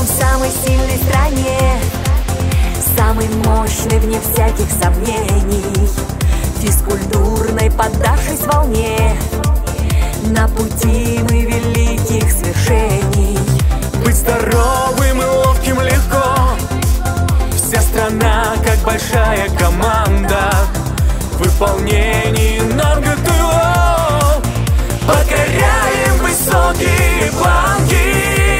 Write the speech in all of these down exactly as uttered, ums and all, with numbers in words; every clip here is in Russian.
живем в самой сильной стране, самый мощный вне всяких сомнений, физкультурной поддавшись волне, на пути мы великих свершений. Быть здоровым и ловким легко, вся страна как большая команда, в выполнении норм ГТО покоряем высокие планки.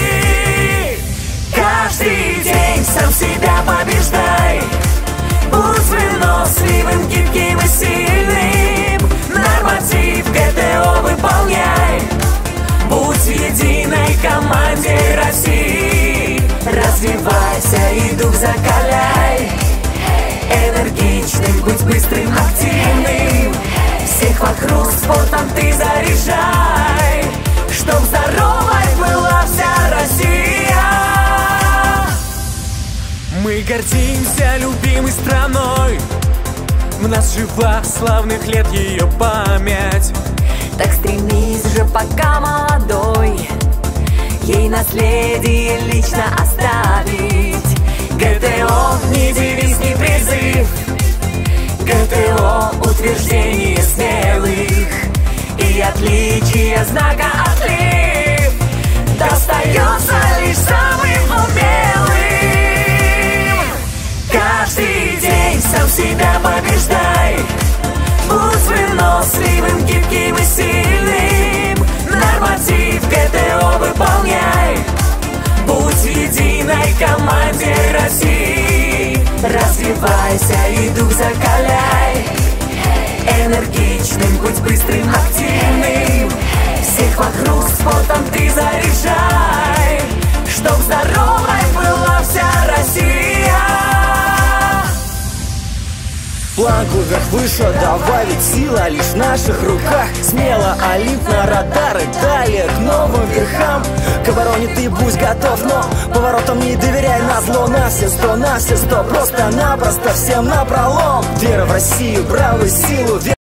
Каждый день сам себя побеждай, будь выносливым, гибким и сильным, норматив ГТО выполняй, будь в единой команде России. Развивайся и дух закаляй, энергичным, будь быстрым, активным, всех вокруг спортом ты заряжай, чтоб здоровой была вся Россия. Мы гордимся любимой страной, в нас жива славных лет ее память. Так стремись же, пока молодой, ей наследие лично оставить. ГТО не девиз, не призыв, ГТО утверждение смелых, и отличие знака отлив достается лишь самым умелым. Каждый день сам себя побеждай, будь выносливым, гибким и сильным, норматив ГТО выполняй, будь в единой команде России. Развивайся и дух закаляй, энергичным, будь быстрым, активным, всех вокруг спортом ты заряжай, чтоб здоровой была вся Россия. Планку вверх, выше, давай, ведь сила лишь в наших руках. Смело, Олимп на радары, далее к новым верхам. К обороне ты будь готов, но поворотом не доверяй назло. На все сто, на все сто, просто-напросто всем напролом. Вера в Россию, бравую силу.